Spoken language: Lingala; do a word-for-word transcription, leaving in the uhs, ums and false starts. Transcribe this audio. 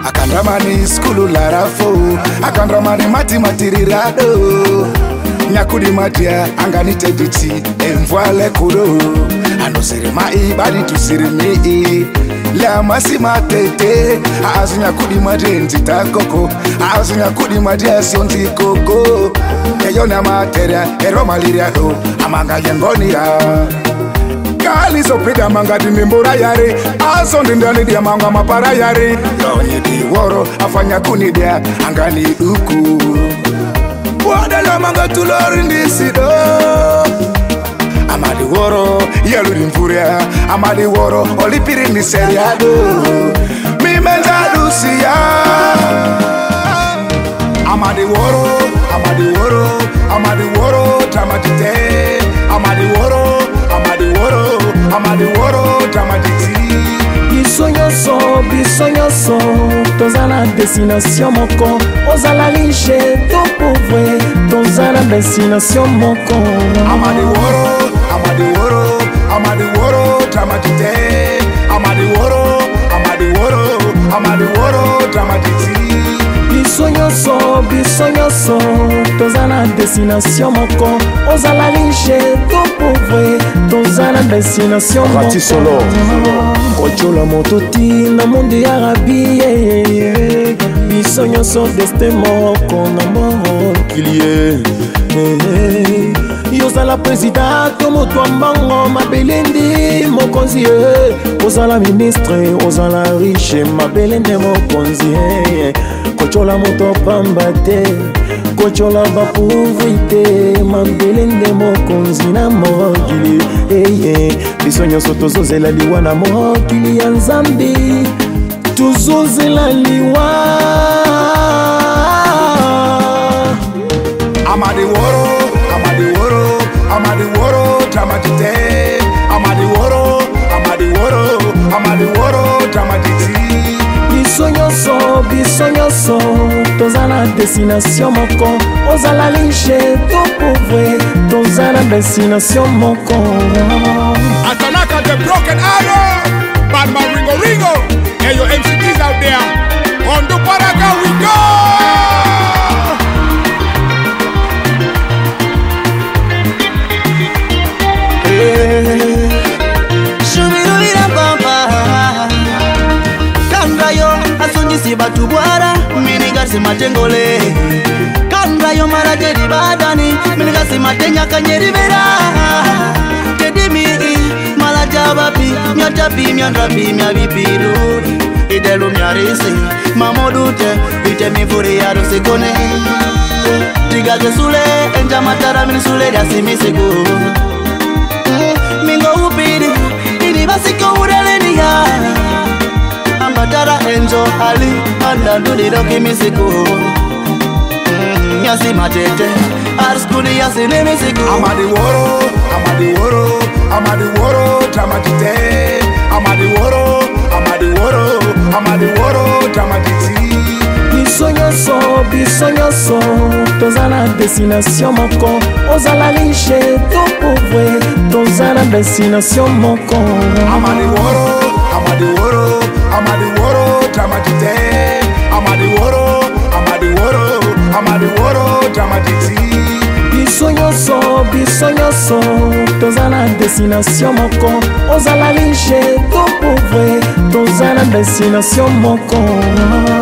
akandramani skulu larafo akandramani mati matirirado nyakudi matia anganite duti emvwale kuro anosere mai badi tusiri mi la masima tete azunya kudi matenzi takoko azunya kudi matia sionzi koko eyona materia ero maliria do amanga yengonira kali zopida mangati nimbura yari aso ndindani dia manga mapara yari lonye di woro afanya kunidia angani duku wadala manga tulori ndisido amadi woro yeluri mfuria amadi woro olipiri ni seriado mimenza lucia amadi woro amadi woro amadi woro tamatite amadi woro amadi woro amadi woro tamatiti bisonyo so bisonyo so tozala destination moko ozala riche to pauvre tozala destination moko amadi woro amadi woro amadi woro tamatite amadi woro amadi woro amadi woro tamatiti bisonyo so bisonyo so tozala destination moko ozala riche to pauvre tozala destination moko solo kochola mototi na monde ya rabi bisonyo so destin moko na mokilie yozala président to moto mbango mabelendi mokonzi ozala ministre ozala riche mabelende mokonzi kochola moto pamba te kochola bapauvreté mabelende mokonzi na mokili bisonyo so tozozela liwa na mokili ya nzambi tozozela liwa amadi woro amadi woro amadi woro tamatite amadi woro amadi woro amadi woro tamatiti bisonyo so bisonyo so tozala destination moko ozala riche to pauvre tozala destination moko Atanaka the broken arrow Batman Ringo Ringo hey your M C Ds out there on the Paraga we go Shumiruvira pamba Kandrayo asungisi batu bwara Minigasi matengole Kandrayo marajeri badani Minigasi matenya kanyeri vera Kedimi malajabapi Myatapi myandrapi myabipiru Idelu myarisi Mamodute Ite mifuri ya rusikone Tigaze sule Enja matara minisule Dasimisiku Mingo upiri Ini basiko ureleni ya Ambatara enjo ali Anda ndudiro kimisiku Nyasi matete Arskuni yasi nimisiku Amadi woro Amadi woro Amadi woro tamatite Amadi woro Amadi woro Amadi woro tamatiti bisonyo so bisonyo so tozala destination moko ozala riche to pauvre tozala destination moko amadi woro amadi woro amadi woro tamatite amadi woro amadi woro amadi woro tamatiti bisonyo so bisonyo so tozala destination moko ozala riche to pauvre tozala destination moko